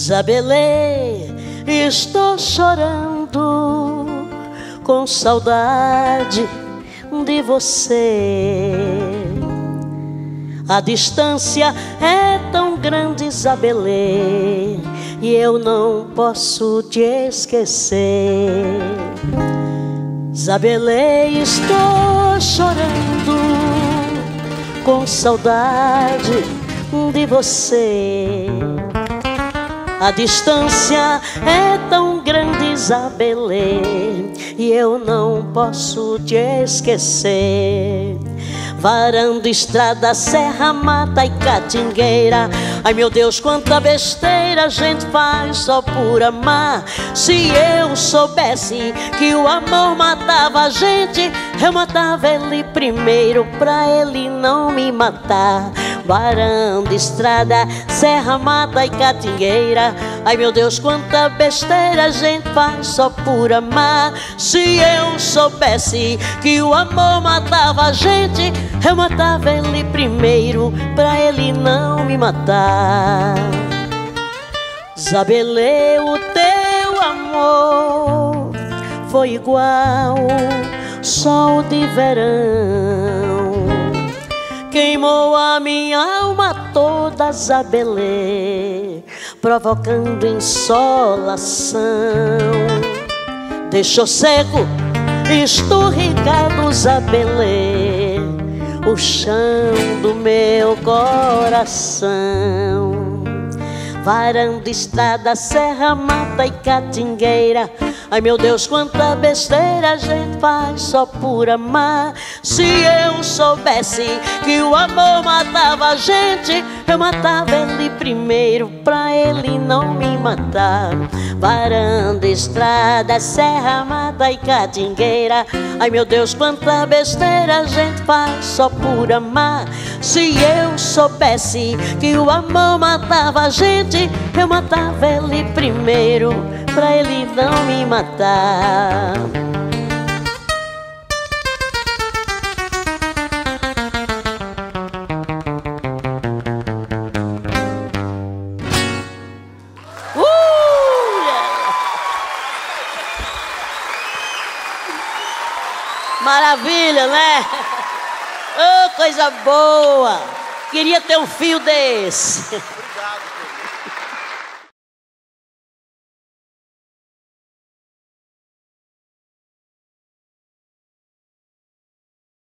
Zabelê, estou chorando com saudade de você. A distância é tão grande, Zabelê, e eu não posso te esquecer. Zabelê, estou chorando com saudade de você. A distância é tão grande, Zabelê, e eu não posso te esquecer. Varanda, estrada, serra, mata e catingueira. Ai meu Deus, quanta besteira a gente faz só por amar. Se eu soubesse que o amor matava a gente, eu matava ele primeiro pra ele não me matar. Varanda, estrada, serra, mata e catingueira. Ai meu Deus, quanta besteira a gente faz só por amar. Se eu soubesse que o amor matava a gente, eu matava ele primeiro pra ele não me matar. Zabelê, o teu amor foi igual sol de verão, queimou a minha alma toda, Zabelê, provocando insolação. Deixou seco, esturricado, Zabelê, o chão do meu coração. Varanda, estrada, serra, mata e catingueira. Ai meu Deus, quanta besteira a gente faz só por amar. Se eu soubesse que o amor matava a gente, eu matava ele primeiro pra ele não me matar. Varanda, estrada, serra, mata e catingueira. Ai meu Deus, quanta besteira a gente faz só por amar. Se eu soubesse que o amor matava a gente, eu matava ele primeiro pra ele não me matar. Maravilha, né? Oh, coisa boa! Queria ter um fio desse.